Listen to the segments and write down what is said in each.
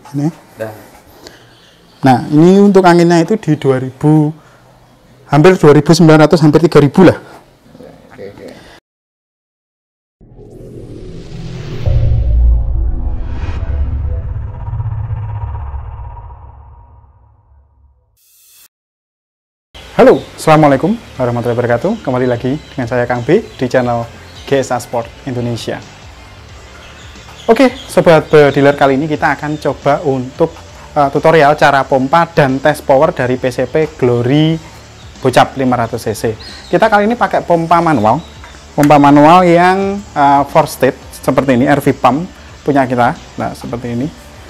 Ini. Nah, ini untuk anginnya itu di 2000, hampir 2.900, hampir 3.000 lah. Halo, assalamualaikum warahmatullahi wabarakatuh. Kembali lagi dengan saya Kang B di channel GSA Sport Indonesia. Oke, sobat bediler, kali ini kita akan coba untuk tutorial cara pompa dan tes power dari PCP Glory Bocap 500cc. Kita kali ini pakai pompa manual yang 4 state seperti ini, RV pump punya kita. Nah, seperti ini.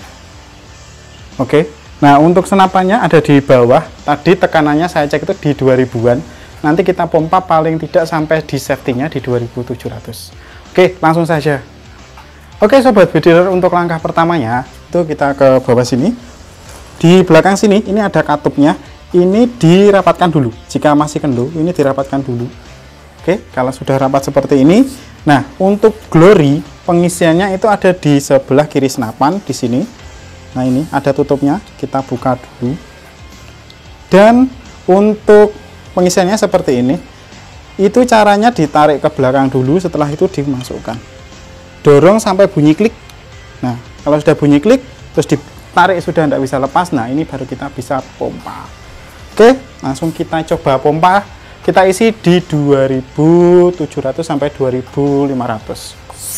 Oke. Nah, untuk senapannya ada di bawah. Tadi tekanannya saya cek itu di 2000-an. Nanti kita pompa paling tidak sampai di safety-nya di 2700. Oke, langsung saja. Oke, sobat bediler, untuk langkah pertamanya itu kita ke bawah sini. Di belakang sini ini ada katupnya. Ini dirapatkan dulu. Jika masih kendu, ini dirapatkan dulu. Oke, kalau sudah rapat seperti ini. Nah, untuk Glory pengisiannya itu ada di sebelah kiri senapan di sini. Nah, ini ada tutupnya, kita buka dulu. Dan untuk pengisiannya seperti ini. Itu caranya ditarik ke belakang dulu, setelah itu dimasukkan. Dorong sampai bunyi klik. Nah, kalau sudah bunyi klik, terus ditarik sudah tidak bisa lepas. Nah, ini baru kita bisa pompa. Oke, langsung kita coba pompa. Kita isi di 2700 sampai 2500.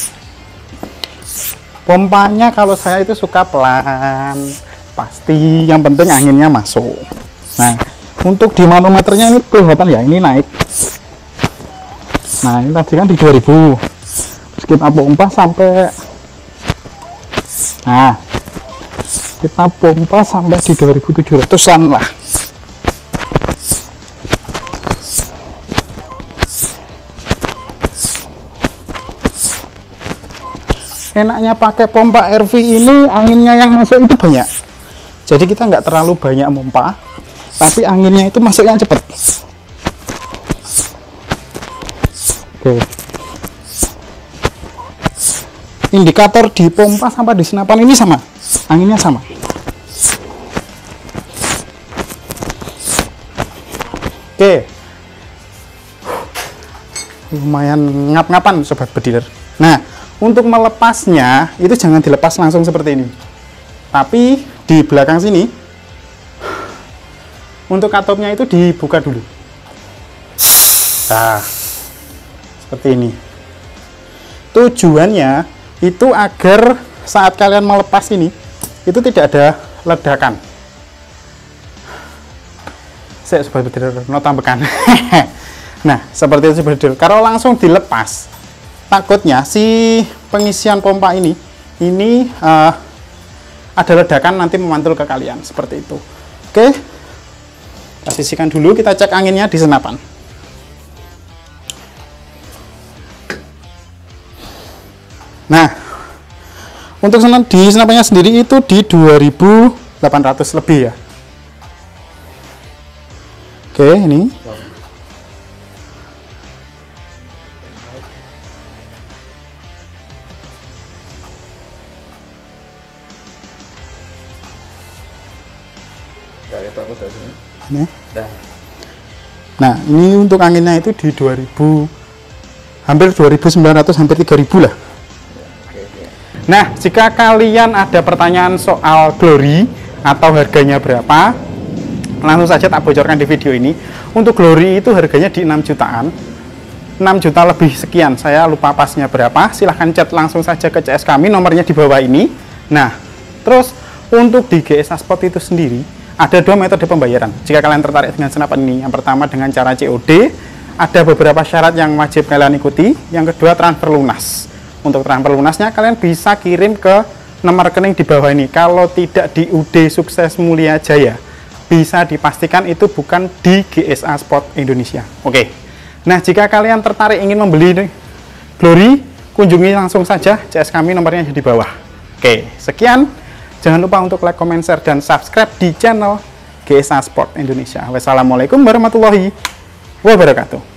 Pompanya kalau saya itu suka pelan, pasti yang penting anginnya masuk. Nah, untuk di manometernya ini kelihatan ya, ini naik. Nah, ini tadi kan di 2000. Terus kita pompa sampai, nah, kita pompa sampai di 2700-an lah. Enaknya pakai pompa RV ini, anginnya yang masuk itu banyak. Jadi kita nggak terlalu banyak pompa, tapi anginnya itu masuknya cepat. Oke. Indikator di pompa sama di senapan ini sama, anginnya sama. Oke. Lumayan ngap-ngapan sobat bediler. Nah, untuk melepasnya itu jangan dilepas langsung seperti ini, tapi di belakang sini untuk katupnya itu dibuka dulu. Nah, seperti ini. Tujuannya itu agar saat kalian melepas ini itu tidak ada ledakan. Saya sobat bediler nota bekan. Nah, seperti itu sobat bediler. Kalau langsung dilepas, takutnya si pengisian pompa ini ada ledakan, nanti memantul ke kalian seperti itu. Oke, kita sisihkan dulu, kita cek anginnya di senapan. Nah, untuk di senapannya sendiri itu di 2800 lebih ya. Oke, ini nah, ini untuk anginnya itu di 2000, hampir 2.900, hampir 3.000 lah. Nah, jika kalian ada pertanyaan soal Glory atau harganya berapa, langsung saja tak bocorkan di video ini. Untuk Glory itu harganya di 6 jutaan, 6 juta lebih sekian, saya lupa pasnya berapa. Silahkan chat langsung saja ke CS kami, nomornya di bawah ini. Nah, terus untuk di GSA Sport itu sendiri ada 2 metode pembayaran jika kalian tertarik dengan senapan ini. Yang pertama dengan cara COD, ada beberapa syarat yang wajib kalian ikuti. Yang kedua transfer lunas. Untuk transfer lunasnya kalian bisa kirim ke nomor rekening di bawah ini. Kalau tidak di UD Sukses Mulia Jaya, bisa dipastikan itu bukan di GSA Sport Indonesia. Oke. Nah, jika kalian tertarik ingin membeli Glory, kunjungi langsung saja CS kami, nomornya di bawah. Oke, sekian. Jangan lupa untuk like, comment, share, dan subscribe di channel GSA Sport Indonesia. Wassalamualaikum warahmatullahi wabarakatuh.